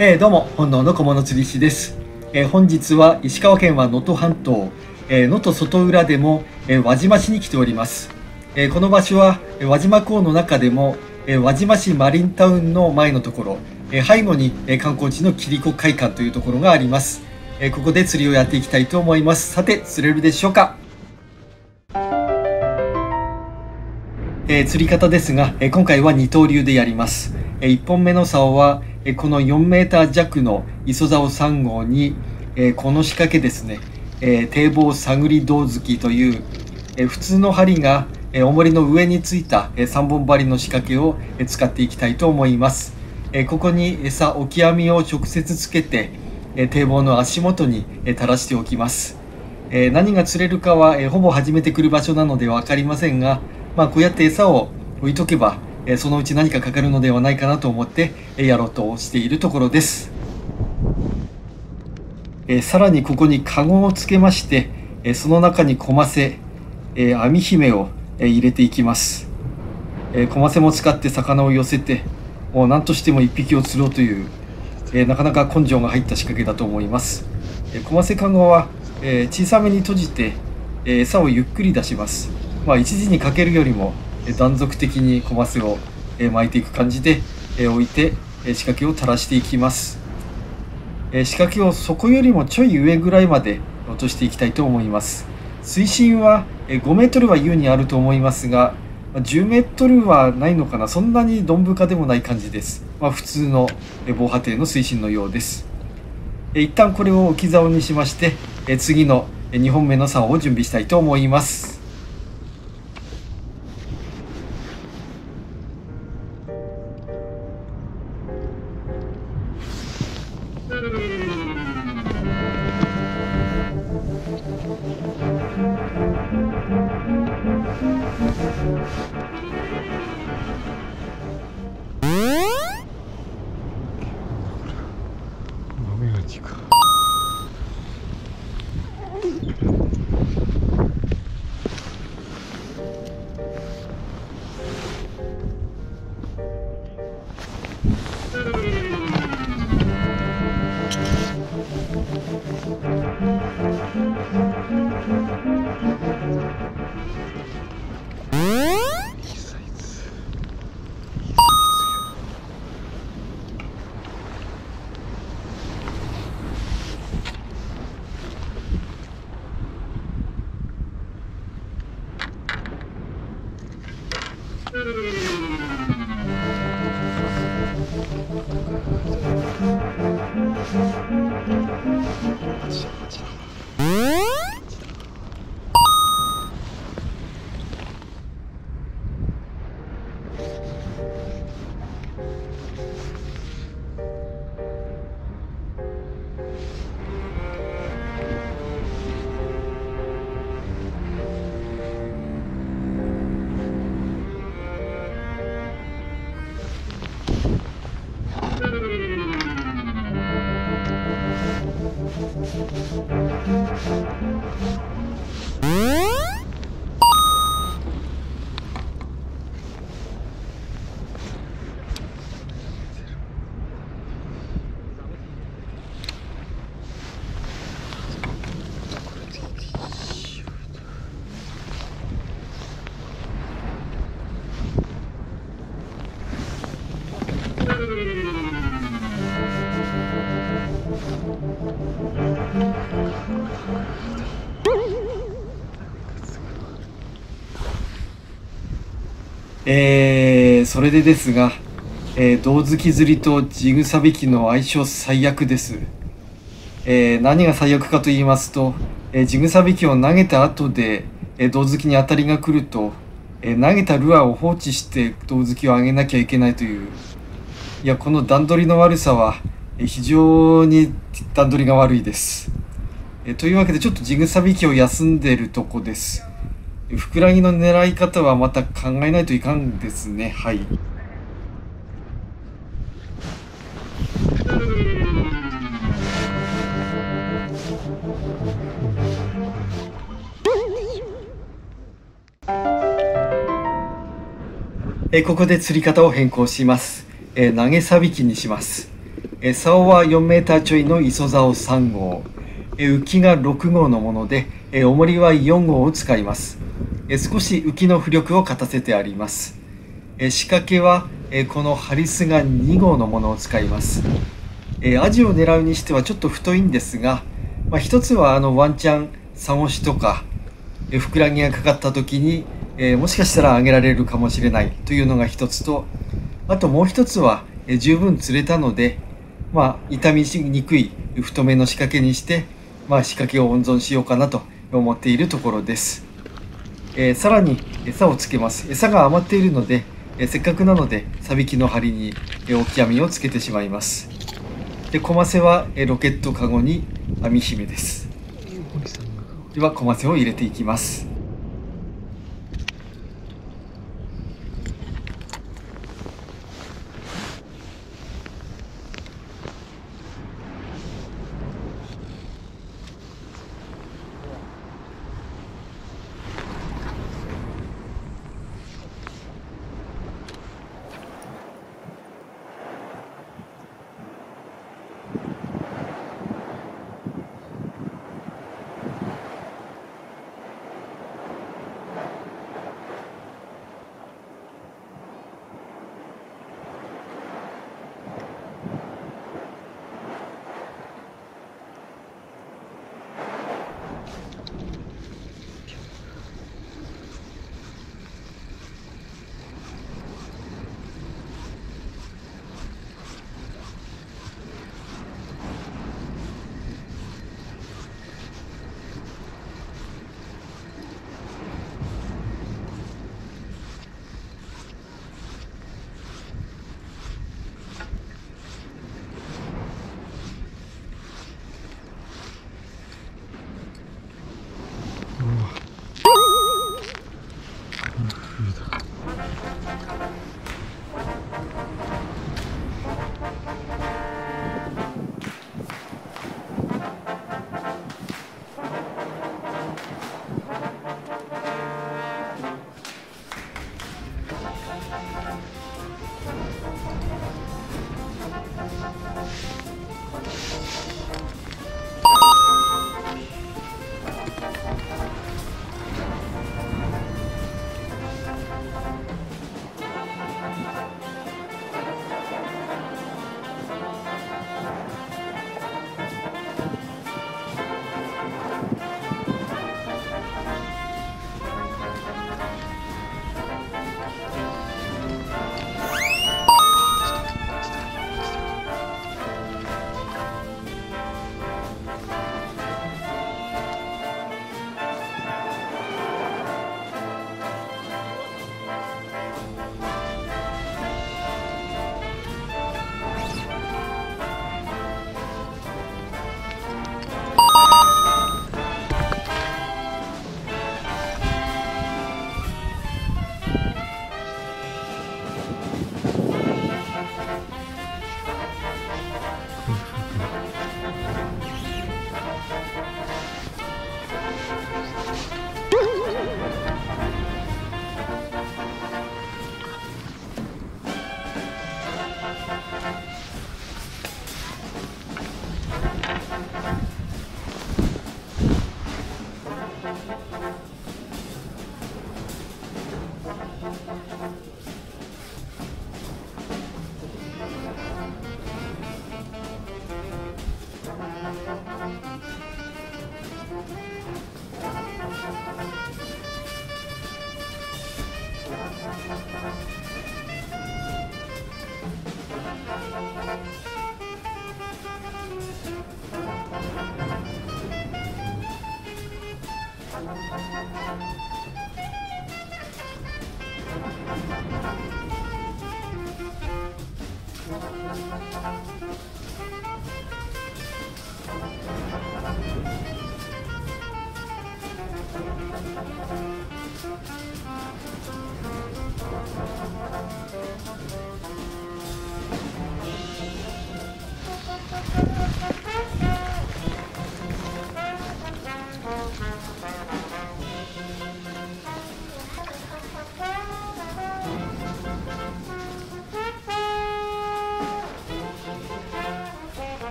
どうも本能の小物釣り師です。本日は石川県は能登半島、能登外浦でも、輪島市に来ております。この場所は輪島港の中でも、輪島市マリンタウンの前のところ、背後に、観光地のキリコ会館というところがあります。ここで釣りをやっていきたいと思います。さて釣れるでしょうか。釣り方ですが、今回は二刀流でやります。1本目の竿はこの4メーター弱の磯竿3号にこの仕掛けですね、堤防探り胴突きという普通の針が重りの上についた3本針の仕掛けを使っていきたいと思います。ここに餌オキアミを直接つけて堤防の足元に垂らしておきます。何が釣れるかはほぼ初めて来る場所なので分かりませんが、こうやって餌を置いとけばそのうち何かかかるのではないかなと思ってやろうとしているところです。さらにここにカゴをつけまして、その中にコマセ、網姫を入れていきます。コマセも使って魚を寄せて、もう何としても1匹を釣ろうという、なかなか根性が入った仕掛けだと思います。コマセカゴは、小さめに閉じて、餌をゆっくり出します。一時にかけるよりも断続的にコマセを巻いていく感じで置いて仕掛けを垂らしていきます。仕掛けを底よりもちょい上ぐらいまで落としていきたいと思います。水深は5メートルは優にあると思いますが、10メートルはないのかな。そんなにどん深でもない感じです。普通の防波堤の水深のようです。一旦これを置き竿にしまして、次の2本目の竿を準備したいと思います。それでですが、胴突き釣りとジグサ引きの相性最悪です。何が最悪かと言いますと、ジグサ引きを投げた後で、胴突きに当たりが来ると、投げたルアーを放置して胴突きを上げなきゃいけないという、この段取りの悪さは非常に段取りが悪いです。というわけでちょっとジグサ引きを休んでいるとこです。ふくらぎの狙い方はまた考えないといかんですね。はい。ここで釣り方を変更します。投げさびきにします。 竿は4メーターちょいの磯竿3号、浮きが6号のもので、重りは4号を使います。少し浮きの浮力を勝たせてあります。仕掛けはこのハリスが2号のものを使います。アジを狙うにしてはちょっと太いんですが、一つはワンチャンサゴシとかふくらぎがかかった時に、もしかしたら上げられるかもしれないというのが一つと、あともう一つは、十分釣れたので、傷みにくい太めの仕掛けにして、仕掛けを温存しようかなと思っているところです。さらに餌をつけます。餌が余っているので、せっかくなのでサビキの針にオキアミをつけてしまいます。で、コマセはロケットカゴに網姫です。ではコマセを入れていきます。